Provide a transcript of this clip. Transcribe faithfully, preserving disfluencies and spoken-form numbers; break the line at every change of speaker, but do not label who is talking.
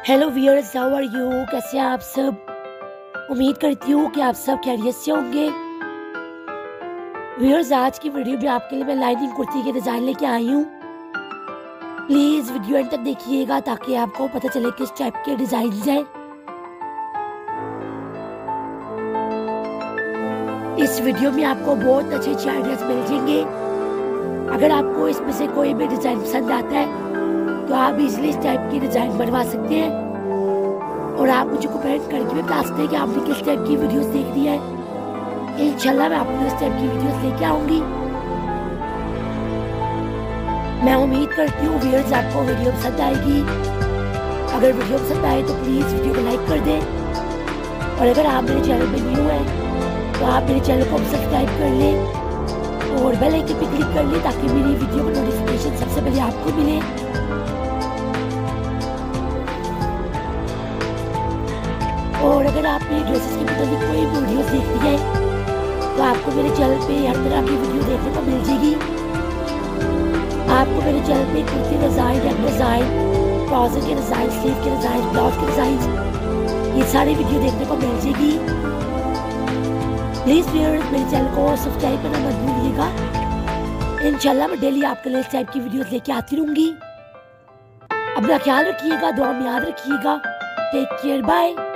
Hello viewers, how are you? कैसे हैं आप सब? उम्मीद करती हूँ कि आप सब खैरियत से होंगे। व्यूअर्स, आज की वीडियो में आपके लिए मैं लाइनिंग कुर्ती के डिज़ाइन लेके आई हूँ। प्लीज़ वीडियो एंड तक देखिएगा ताकि आपको पता चले किस टाइप के डिज़ाइन हैं। इस वीडियो में आपको बहुत अच्छे अच्छे आइडियाज मिल जाएंगे। अगर आपको इसमें से कोई भी डिज़ाइन पसंद आता है तो आप इजीली इस टाइप की डिज़ाइन बनवा सकते हैं और आप मुझे कमेंट करके भी बता सकते हैं कि आपने किस टाइप की वीडियोस देखनी है। इंशाल्लाह मैं आपको इस टाइप की वीडियोस लेके आऊंगी। मैं उम्मीद करती हूँ व्यूअर्स आपको वीडियो पसंद आएगी। अगर वीडियो पसंद आए तो प्लीज़ वीडियो को लाइक कर दें और अगर आप मेरे चैनल पर न्यू हैं तो आप मेरे चैनल को सब्सक्राइब कर लें और बेल आइकन पे क्लिक कर लें ताकि मेरी वीडियो का नोटिफिकेशन सबसे पहले आपको मिले। और अगर आपने ड्रेसेस के मतलब कोई वीडियो देखनी है तो आपको मेरे चैनल पे हर तरह की वीडियो देखने को मिल जाएगी। आपको मेरे चैनल पे kurti design, neck design, trouser के डिज़ाइन, स्लीव के डिज़ाइन, ब्लाउज के डिज़ाइन, ये सारी वीडियो देखने को मिल जाएगी। प्लीज़ व्यूअर्स मेरे चैनल को सब्सक्राइब करना मत भूलिएगा। इंशाल्लाह मैं डेली आपके लिए इस टाइप की वीडियोस लेके आती रहूँगी। अपना ख्याल रखिएगा, दुआ में याद रखिएगा। Take care, bye.